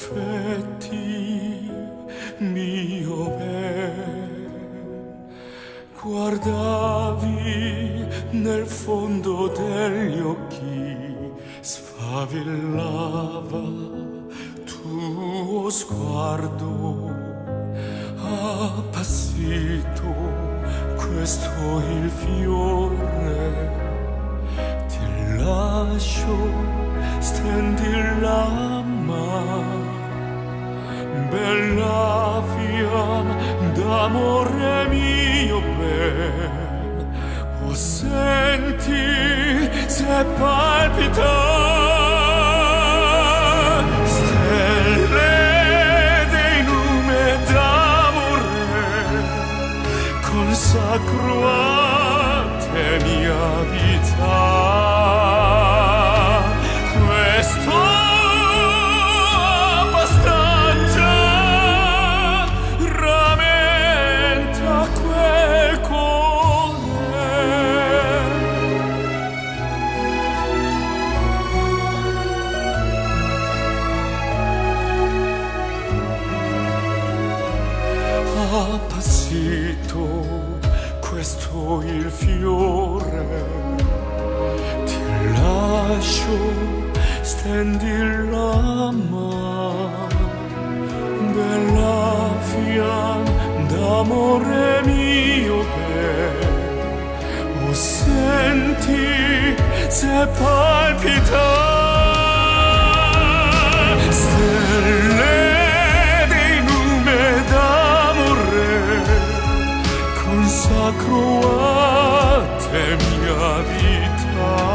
affetti mio ben, guardavi nel fondo degli occhi, sfavillava tuo sguardo appassito, questo il fiore, ti lascio, stendi la mano, bella fiamma d'amore mio ben, o senti se palpita stelle dei nume d'amore, consacro a te mia vita. Appassito, questo il fiore, ti lascio, stendi la mano, bella fiamma d'amore mio ben, o senti se palpita stelle consacro a te mia vita.